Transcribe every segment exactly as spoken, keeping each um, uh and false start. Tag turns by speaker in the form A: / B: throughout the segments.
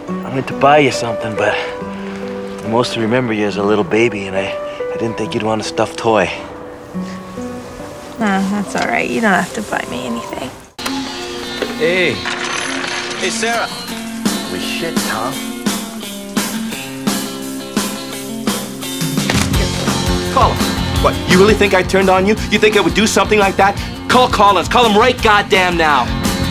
A: I went to buy you something, but I mostly remember you as a little baby, and I, I didn't think you'd want a stuffed toy.
B: No, that's all right. You don't have to buy me anything.
A: Hey. Hey, Sarah. Holy shit, Tom. Call him. What, you really think I turned on you? You think I would do something like that? Call Collins. Call him right goddamn now.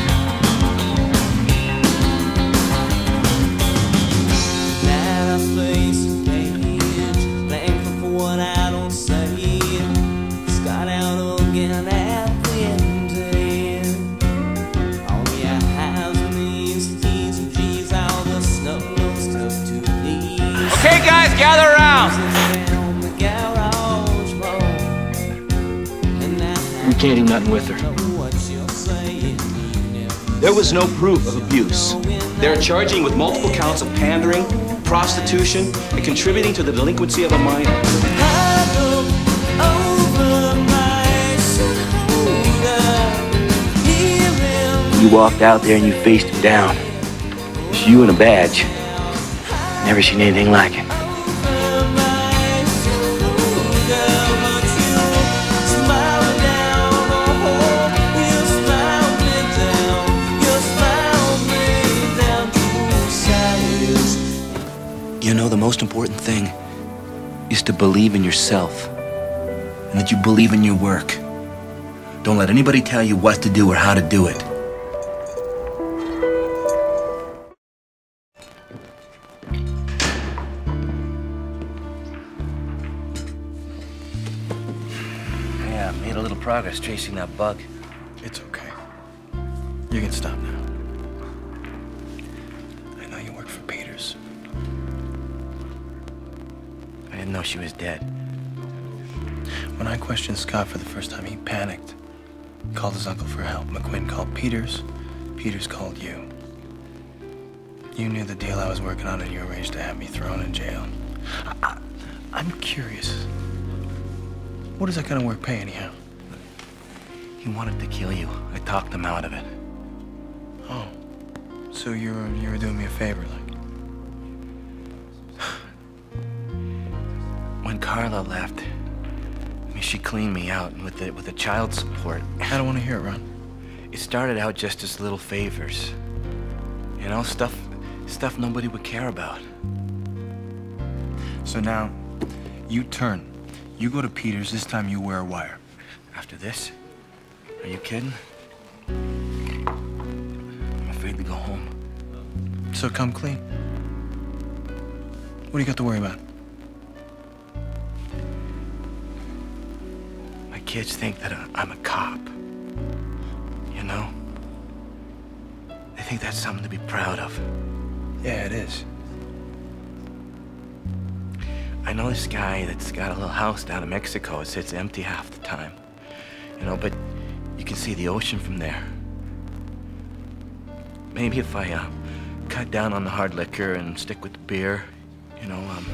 C: Okay, guys, gather around.
A: We can't do nothing with her. There was no proof of abuse. They're charging with multiple counts of pandering, prostitution, and contributing to the delinquency of a minor. You walked out there and you faced him down. It's you and a badge. Never seen anything like it. You know, the most important thing is to believe in yourself and that you believe in your work. Don't let anybody tell you what to do or how to do it. Yeah, I made a little progress chasing that bug.
D: It's okay. You can stop now. I know you work for Peters.
A: I didn't know she was dead.
D: When I questioned Scott for the first time, he panicked. He called his uncle for help. McQuinn called Peters. Peters called you. You knew the deal I was working on, and you arranged to have me thrown in jail. I, I, I'm curious. What does that kind of work pay, anyhow?
A: He wanted to kill you. I talked him out of it.
D: Oh. So you were, you were doing me a favor, like?
A: When Carla left, I mean, she cleaned me out with the, with the child support.
D: I don't want to hear it, Ron.
A: It started out just as little favors. You know, stuff, stuff nobody would care about.
D: So now, you turn. You go to Peters. This time you wear a wire.
A: After this? Are you kidding? I'm afraid to go home.
D: So come clean. What do you got to worry about?
A: My kids think that I'm a cop. You know? They think that's something to be proud of.
D: Yeah, it is.
A: I know this guy that's got a little house down in Mexico. It sits empty half the time. You know, but you can see the ocean from there. Maybe if I uh, cut down on the hard liquor and stick with the beer, you know, um...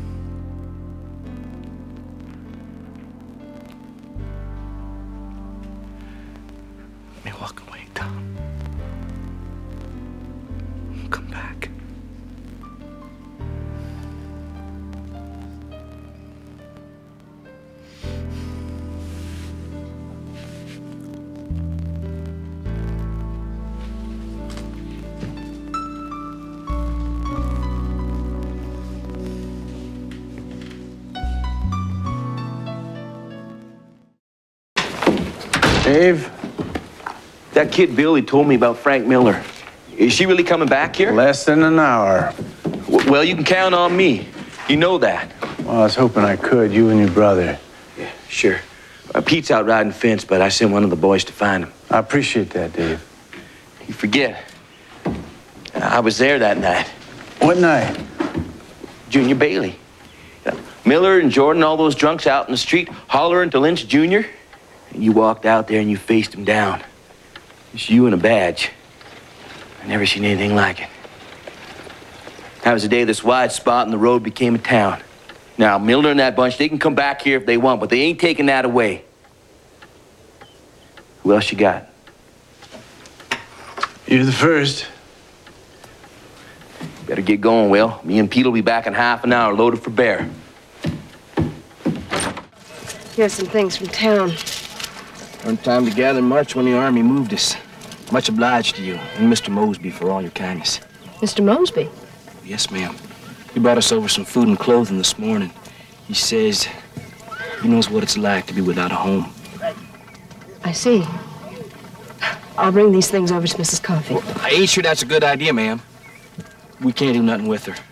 A: let me walk away, Tom. Come back.
E: Dave?
A: That kid Billy told me about Frank Miller. Is she really coming back here?
E: Less than an hour.
A: W well, you can count on me. You know that.
E: Well, I was hoping I could, you and your brother.
A: Yeah, sure. Uh, Pete's out riding fence, but I sent one of the boys to find him.
E: I appreciate that, Dave.
A: You forget. I was there that night.
E: What night?
A: Junior Bailey. Uh, Miller and Jordan, all those drunks out in the street hollering to Lynch Junior And you walked out there and you faced him down. It's you and a badge. I never seen anything like it. That was the day this wide spot in the road became a town. Now, Miller and that bunch, they can come back here if they want, but they ain't taking that away. Who else you got?
E: You're the first.
A: Better get going, Will. Me and Pete will be back in half an hour, loaded for bear.
F: Here's some things from town.
G: Earned time to gather and march when the army moved us. Much obliged to you and Mister Mosby for all your kindness.
F: Mister Mosby?
G: Yes, ma'am. He brought us over some food and clothing this morning. He says he knows what it's like to be without a home.
F: I see. I'll bring these things over to Missus Coffey.
G: Well, I ain't sure that's a good idea, ma'am. We can't do nothing with her.